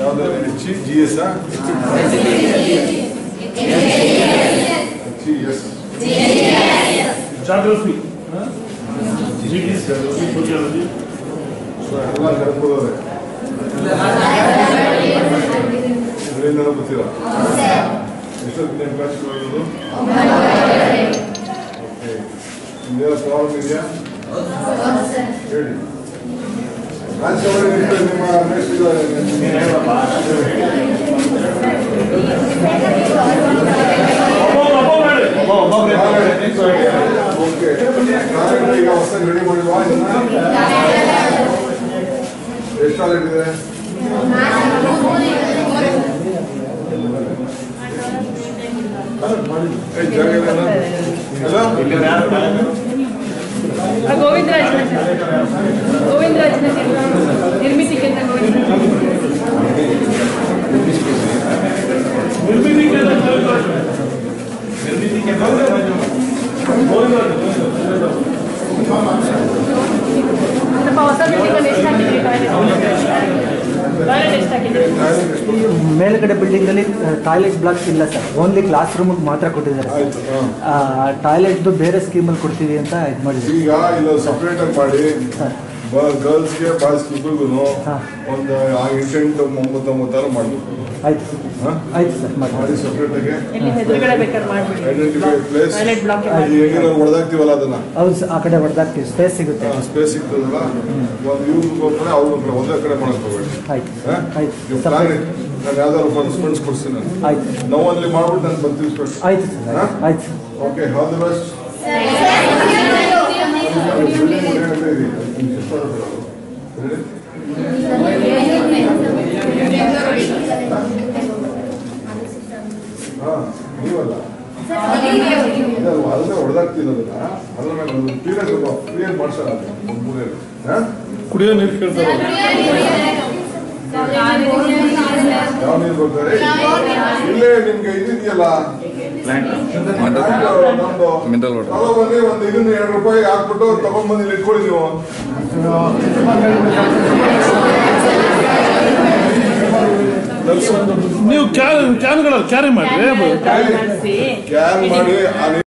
ಯಾವ್ದು GS geography GDS sociology ಎಲ್ಲ ಕರ್ಕೊಳ್ಳೋದೆ ಇದರಿಂದ ಗೊತ್ತಿಲ್ಲ ಎಷ್ಟೊತ್ತಿನ ಕ್ಲಾಸ್ ಮಾಡೋದು ನಿಮ್ದೇನೋ ಪ್ರಾಬ್ಲಮ್ ಇದೆಯಾ ಹೇಳಿ ನಿಮ್ಮ ಈಗ ಹೊಸ ರೆಡಿ ಮಾಡಿಲ್ವಾ ಎಷ್ಟು ಟಾಯ್ಲೆಟ್ ಇದೆ ಗೋವಿಂದರಾಜ್ ನಿರ್ಮಿತಿ ಕೇಂದ್ರ ಹೊಸ ಬಿಲ್ಡಿಂಗ್ ಎಷ್ಟಾಗಿದೆ ಮೇಲ್ಗಡೆ ಬಿಲ್ಡಿಂಗ್ ಅಲ್ಲಿ ಟಾಯ್ಲೆಟ್ ಬ್ಲಾಕ್ಸ್ ಇಲ್ಲ ಸರ್, ಓನ್ಲಿ ಕ್ಲಾಸ್ ರೂಮ್ ಮಾತ್ರ ಕೊಟ್ಟಿದ್ದಾರೆ. ಟಾಯ್ಲೆಟ್ ಬೇರೆ ಸ್ಕೀಮಲ್ಲಿ ಕೊಡ್ತೀವಿ ಅಂತ ಇದು ಮಾಡಿದ್ವಿ. ಈಗ ಇಲ್ಲ ಸಪ್ರೇಟ್ ಆಗಿ ಮಾಡಿ ಗರ್ಲ್ಸ್ಗೆ ಬಾಯ್ಸ್ ಇಬ್ಬರಿಗೂ ಒಂದು 8 9 ಮಾಡಬೇಕು. ಆಯ್ತು ಆಯ್ತು ಸರ್, ಮಾಡಿ ಸಪ್ರೇಟ್ ಆಗಿ ಐಡೆಂಟಿಫೈ ಪ್ಲೇಸ್ ಹೆಂಗೆ ನಾವು ಹೊಡೆದಾಕ್ತೀವಲ್ಲ ಅದನ್ನ. ಹೌದು ಸರ್, ಆ ಕಡೆ ಹೊಡೆದಾಕ್ತೀವಿ, ಸ್ಪೇಸ್ ಸಿಗುತ್ತೆ. ಸ್ಪೇಸ್ ಸಿಗ್ತದಲ್ಲ, ಒಂದು ಇವ್ರಿಗೋಸ್ಕರ ಅವ್ರಿಗೋಸ್ಕರ ಒಂದೇ ಕಡೆ ಮಾಡಕ್ ಹೋಗ್ಬೇಡಿ. ಆಯ್ತು ಆಯ್ತು, ನಾನು ಯಾವ್ದಾದ್ರು ಫಂಡ್ಸ್ ಕೊಡ್ತೀನಿ ನಾನು. ಆಯ್ತು, ನಾವು ಅಲ್ಲಿ ಮಾಡ್ಬಿಟ್ಟು ನಾನು ಬರ್ತೀವಿ. ಆಯ್ತು ಸರ್, ಆಯ್ತು. Okay, all the best. ನೀವಲ್ಲ ಅಲ್ಲೇ ಹೊಡೆದಾಗ್ತಿರೋದನ್ನ ಅದನ್ನ ಕ್ಲಿಯರ್ ಮಾಡ್ಸೋಣ. ಕುಡಿಯೋ ನೀರು ಕೇಳ್ತಾರೆ. ಯಾವ ನೀರು ಬರ್ತಾರೆ ಇಲ್ಲೇ ನಿಮ್ಗೆ ಇದೆಯಲ್ಲ ತಗೊಂಡ್ಬಂದು ಒಂದು ಇದನ್ನ ₹2 ಹಾಕ್ಬಿಟ್ಟು ತಗೊಂಡ್ಬಂದು ಇಲ್ಲಿ ಇಟ್ಕೊಳ್ಳಿ ನೀವು. ನೀವು ಕ್ಯಾನ್ಗಳಲ್ಲಿ ಕ್ಯಾರಿ ಮಾಡಿ ಕ್ಯಾನ್ ಮಾಡಿ